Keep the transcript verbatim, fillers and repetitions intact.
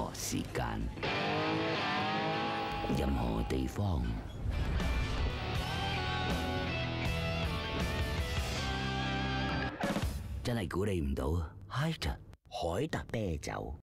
何時間、任何地方，真係估你唔到啊！Hi 特， 海特啤酒。